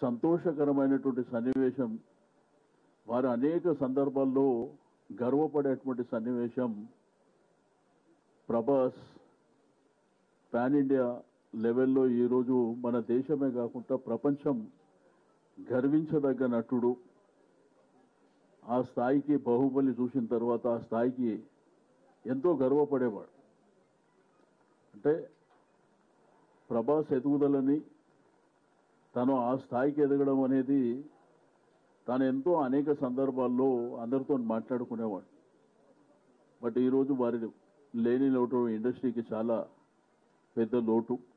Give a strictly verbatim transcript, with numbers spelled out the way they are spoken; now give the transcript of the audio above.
సంతోషకరమైనటువంటి సన్నివేశం, వారు అనేక సందర్భాల్లో గర్వపడేటువంటి సన్నివేశం. ప్రభాస్ పాన్ ఇండియా లెవెల్లో ఈరోజు మన దేశమే కాకుండా ప్రపంచం గర్వించదగ్గ నటుడు. ఆ స్థాయికి బాహుబలి చూసిన తర్వాత ఆ స్థాయికి ఎంతో గర్వపడేవాడు. అంటే ప్రభాస్ ఎదుగుదలని, తను ఆ స్థాయికి ఎదగడం అనేది తాను ఎంతో అనేక సందర్భాల్లో అందరితో మాట్లాడుకునేవాడు. బట్ ఈరోజు వారి లేని లోటు ఇండస్ట్రీకి చాలా పెద్ద లోటు.